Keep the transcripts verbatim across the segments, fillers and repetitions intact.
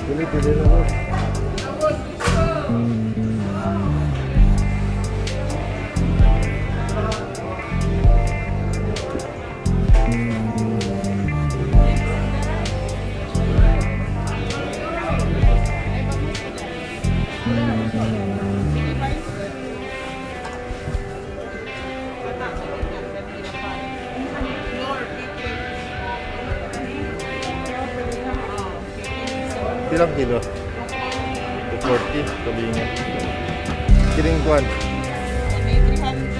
Pili-pili na boss. Ilang kilo? two forty, tulingan. Kiringkuan. May three hundred.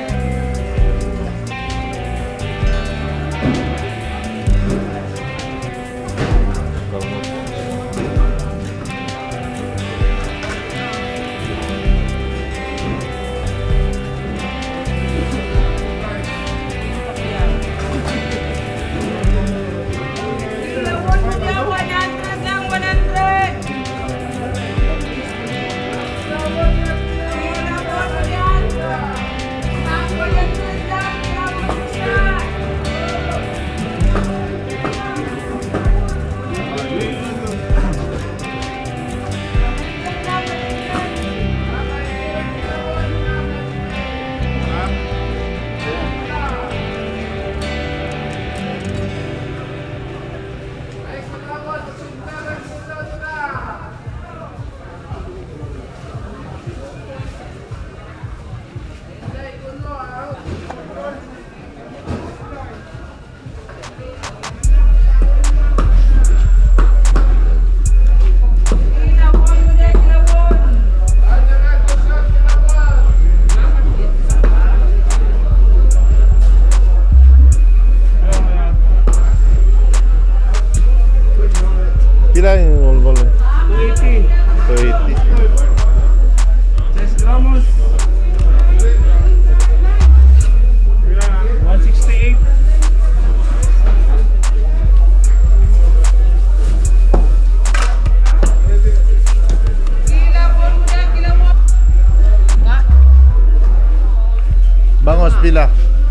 Kila yung volvo? two eighty. two eighty. six gramos. one sixty-eight. Bangos pila?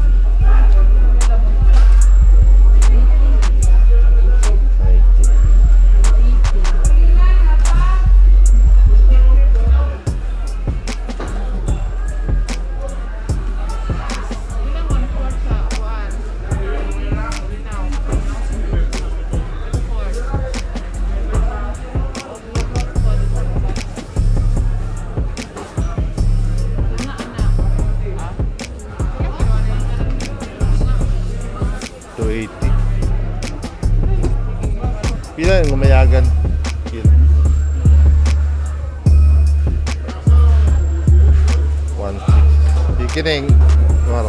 two eighty. Pila yung umayagan? one six. Ikining marok.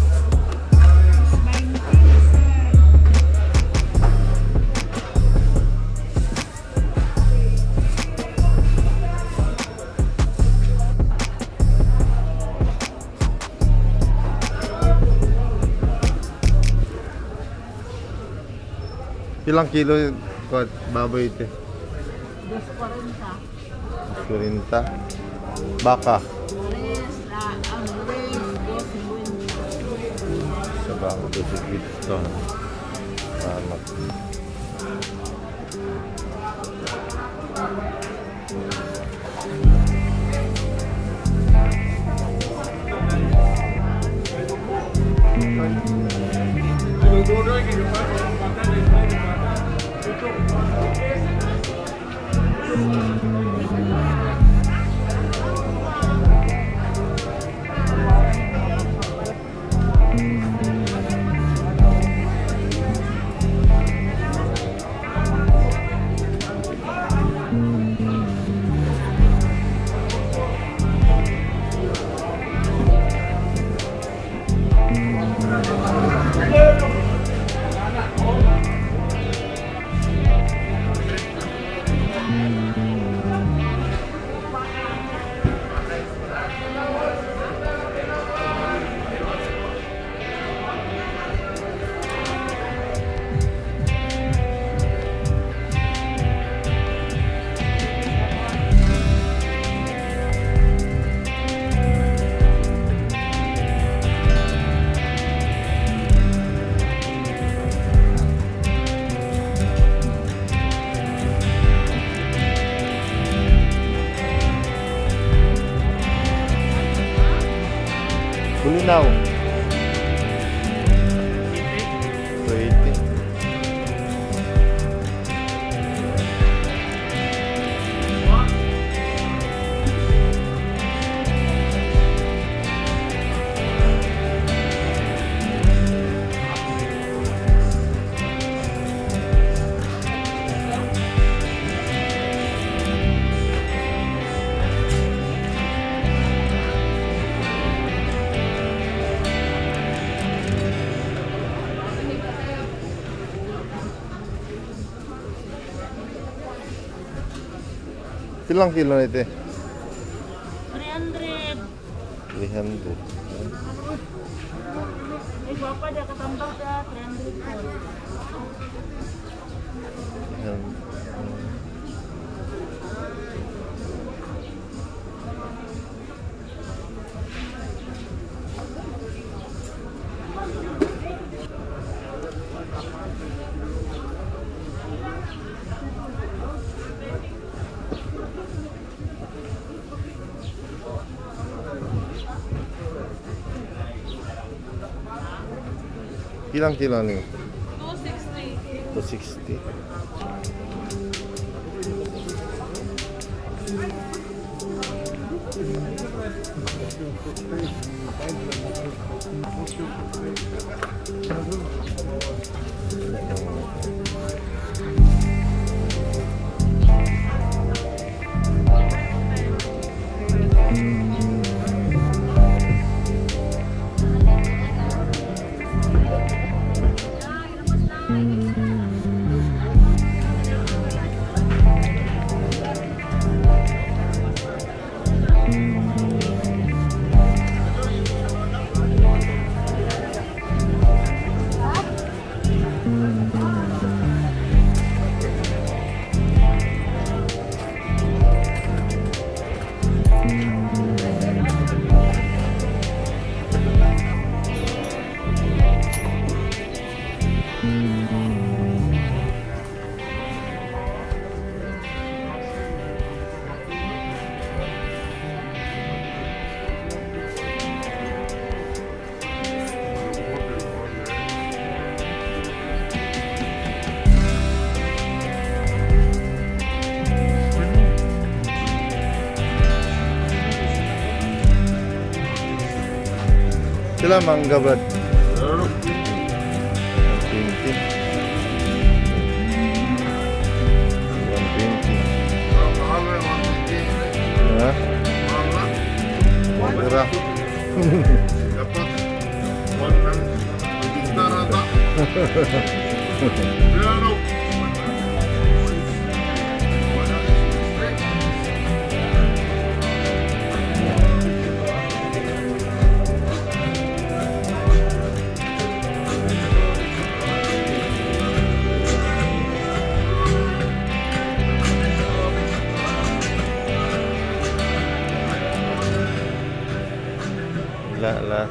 Ilang kilo yung baboy ito? two forty. two forty. Baka? Sa baka ito si Pito. Anak. Bulinaw. two eighty. Ilang kilo na ito? three hundred. three hundred. Ay, guwapa dia katambak dia three hundred po. Ayan. Ilang kilo ni? two sixty. two sixty. Sila mangga brad. twenty. one twenty. Ha? Murah. Dapat warna bintang rata. Bilang lah lah.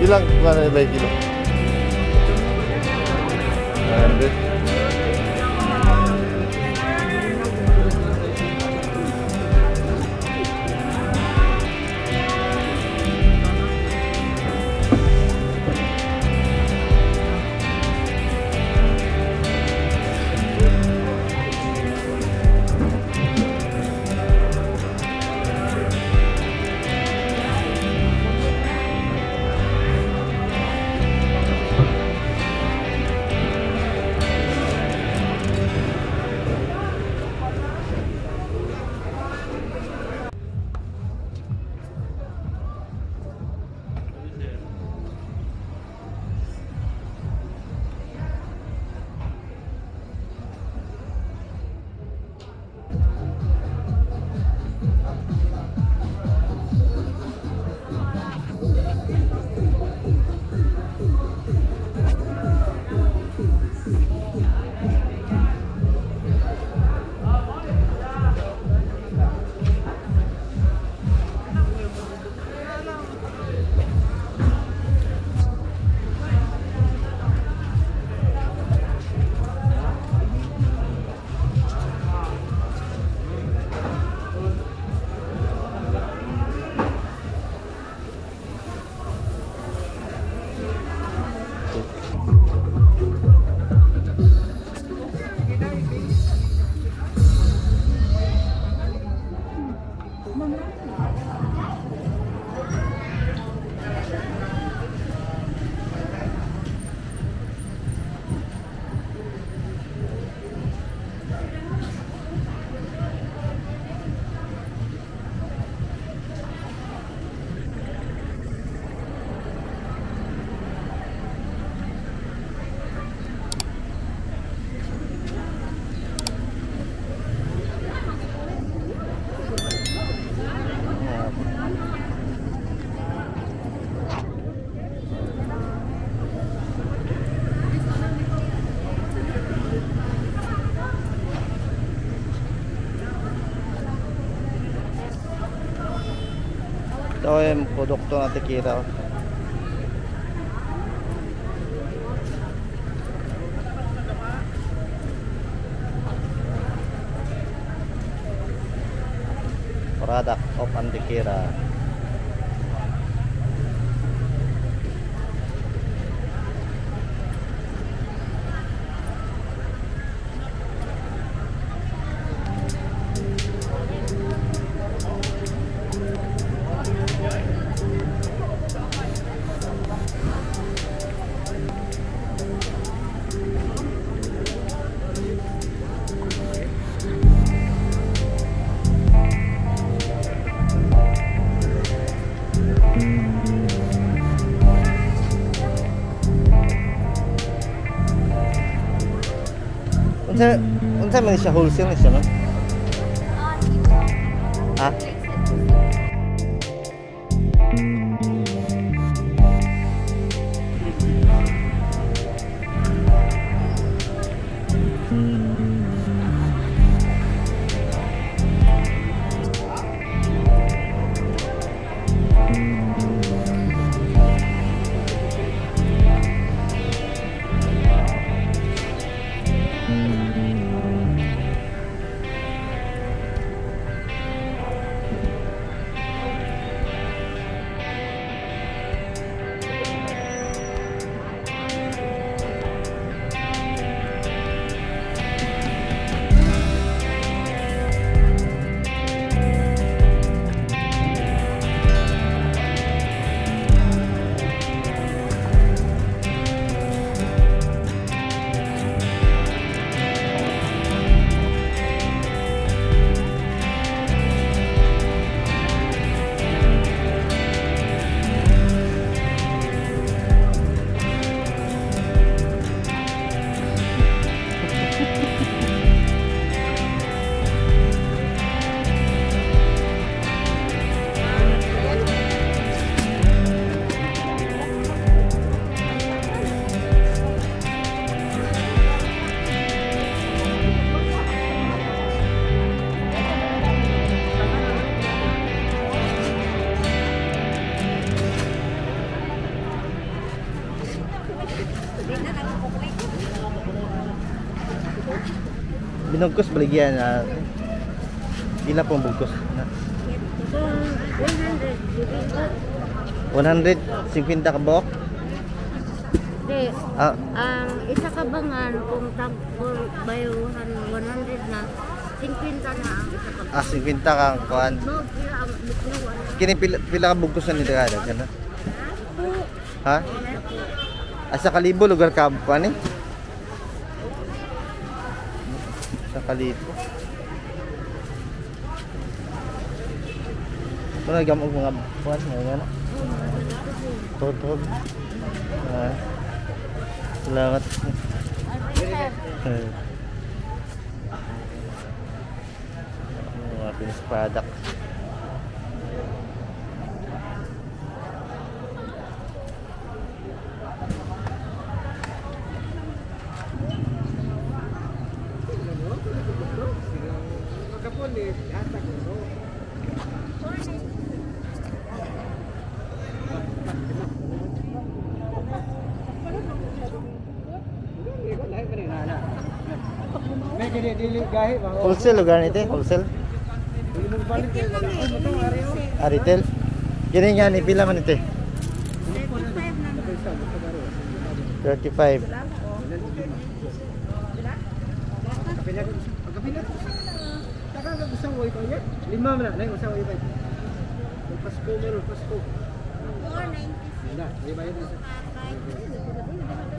Ilang kuan ba kilo? nine hundred. Ito yung produkto ng Antequera. Product of Antequera. Unsa unsa man siya, wholesale ni siya man? Ha? Binugkos baligyan na. Ila pong bugkos na. one hundred fifty ka buok? Hindi. Ah, Ang isa ka bangan kung tag bayuhan one hundred na, fifty na ang isa ka. ah fifty ka kuan. No, pila ang bitnuan. Kini pila, pila ka bugkos na ni kada kana? Ha? Asa kalibo lugar ka kuan eh? Sa kalibo. Ano gamog mga kuan mga ano? Totoo. Ah. Salamat. Mga finished product. Wholesale lugar nito, wholesale. Ah, retail. Gini nga ni pila man ito? thirty-five. Lima man na, usah way pa. Pasko meron, Pasko. four ninety-six. Wala, may bayad isa.